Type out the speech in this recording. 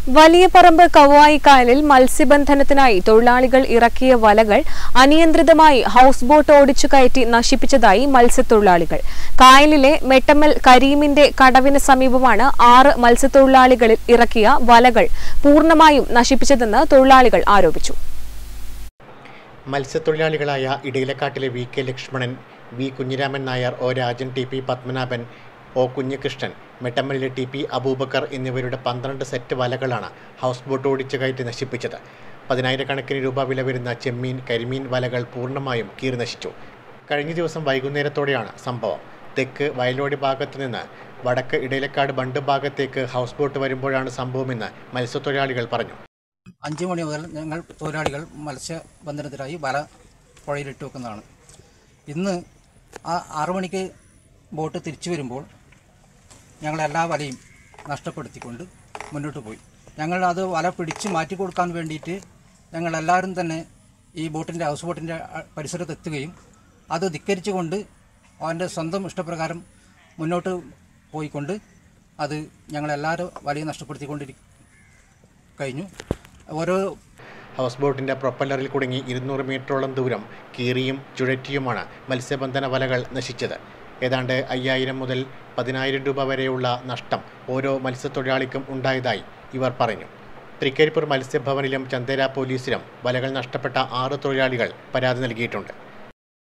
വലിയപറമ്പ് കവായിക്കായലിൽ മത്സ്യബന്ധനത്തിനായി തൊഴിലാളികൾ ഇറക്കിയ വലകൾ അനിയന്ത്രിതമായി ഹൌസ് ബോട്ട് ഓടിച്ചു കയറ്റി നശിപ്പിച്ചതായി മത്സ്യത്തൊഴിലാളികൾ. കായലിലെ മെട്ടമ്മൽ കരീമിന്റെ കടവിന് സമീപമാണ് 6 മത്സ്യത്തൊഴിലാളികൾ ഇറക്കിയ വലകൾ പൂർണ്ണമായും നശിപ്പിച്ചതെന്ന് തൊഴിലാളികൾ ആരോപിച്ചു. മത്സ്യത്തൊഴിലാളികളായ ഇടയിലക്കാട്ടിലെ V K Lakshmanan, V Kunhiraman Nair, O Rajan, T P Padmanabhan, O Kunhikrishnan, മെട്ടമ്മലിലെ ടി പി അബൂബക്കർ എന്നിവരുടെ 12 സെറ്റ് വലകളാണ് ഹൗസ് ബോട്ട് ഓടിച്ചു കയറ്റി നശിപ്പിച്ചത്. 10,000 രൂപ വില വരുന്ന ചെമ്മീൻ, കരിമീൻ വലകൾ പൂർണ്ണമായും കീറി നശിച്ചു. കഴിഞ്ഞ ദിവസം വൈകുന്നേരത്തോടെയാണ് സംഭവം. തെക്ക് വയലോടി ഭാഗത്ത് നിന്ന് വടക്ക് ഇടയിലക്കാട് ബണ്ട് ഭാഗത്തേക്ക് ഹൗസ് ബോട്ട് വരുമ്പോഴാണ് സംഭവമെന്ന് മത്സ്യത്തൊഴിലാളികൾ പറഞ്ഞു. 5 മണി മുതൽ ഞങ്ങൾ തൊഴിലാളികൾ മത്സ്യബന്ധനത്തിനായി വല പുഴയിലിട്ട് വെക്കുന്നതാണ്. ഇന്ന് 6 മണിക്ക് ബോട്ട് തിരിച്ചു വരുമ്പോൾ ഞങ്ങളെല്ലാ വലയും നഷ്ടപ്പെടുത്തിക്കൊണ്ട് മുന്നോട്ട് പോയി. ഞങ്ങൾ അത് വല പിടിച്ച് മാറ്റി കൊടുക്കാൻ വേണ്ടിയിട്ട് ഞങ്ങളെല്ലാവരും തന്നെ ഈ ബോട്ടിൻ്റെ ഹൗസ് ബോട്ടിൻ്റെ പരിസരത്തെത്തുകയും അത് ധിക്കരിച്ചുകൊണ്ട് അവൻ്റെ സ്വന്തം ഇഷ്ടപ്രകാരം മുന്നോട്ട് പോയിക്കൊണ്ട് അത് ഞങ്ങളെല്ലാവരും വലയും നഷ്ടപ്പെടുത്തിക്കൊണ്ടിരിക്കുന്നു. ഓരോ ഹൗസ് ബോട്ടിൻ്റെ പ്രൊപ്പല്ലറിൽ കുടുങ്ങി 200 മീറ്ററോളം ദൂരം കീറിയും ചുഴറ്റിയുമാണ് മത്സ്യബന്ധന വലകൾ നശിച്ചത്. ഏതാണ്ട് 5,000 മുതൽ 10,000 രൂപ വരെയുള്ള നഷ്ടം ഓരോ മത്സ്യത്തൊഴിലാളിക്കും ഉണ്ടായതായി ഇവർ പറഞ്ഞു. തൃക്കരിപ്പൂർ മത്സ്യഭവനിലും ചന്തേര പോലീസിലും വലകൾ നഷ്ടപ്പെട്ട 6 തൊഴിലാളികൾ പരാതി നൽകിയിട്ടുണ്ട്.